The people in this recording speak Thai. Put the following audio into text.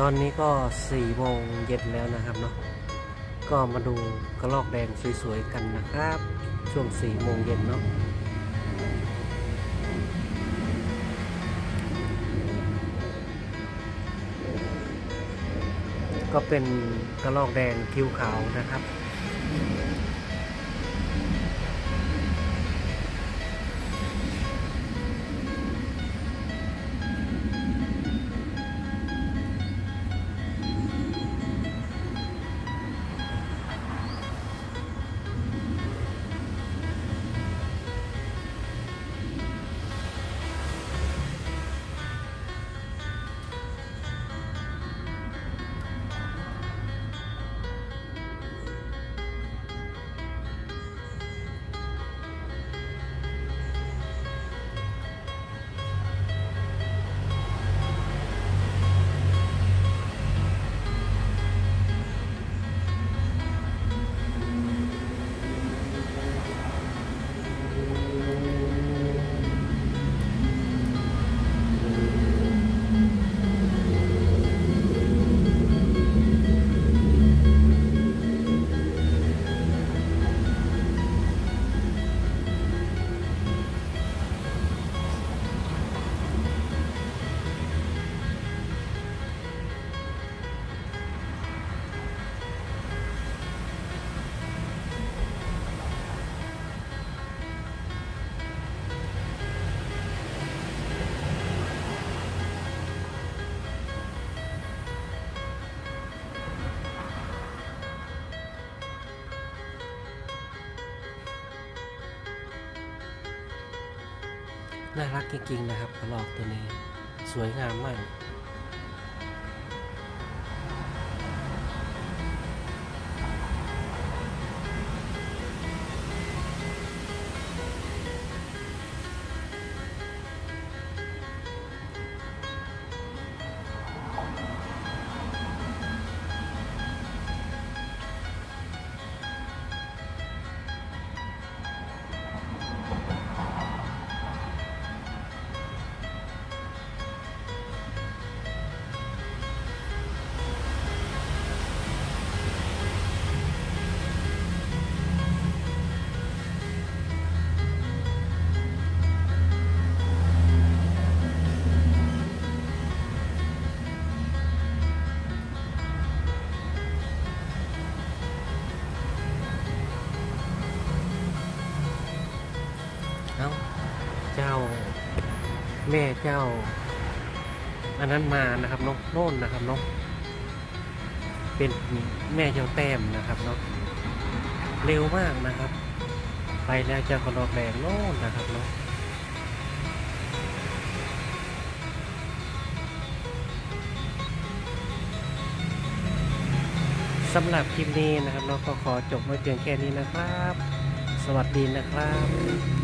ตอนนี้ก็4 โมงเย็นแล้วนะครับเนาะก็มาดูกระรอกแดงสวยๆกันนะครับช่วง4 โมงเย็นเนาะก็เป็นกระรอกแดงคิ้วขาวนะครับน่ารักจริงๆนะครับกระรอกตัวนี้สวยงามมากเจ้าแม่เจ้าอันนั้นมานะครับเนาะโน่นนะครับเนาะเป็นแม่เจ้าแต้มนะครับเนาะเร็วมากนะครับไปแล้วเจ้ากระรอกแดงโน่นนะครับเนาะสำหรับคลิปนี้นะครับเราก็ขอจบไว้เพียงแค่นี้นะครับสวัสดีนะครับ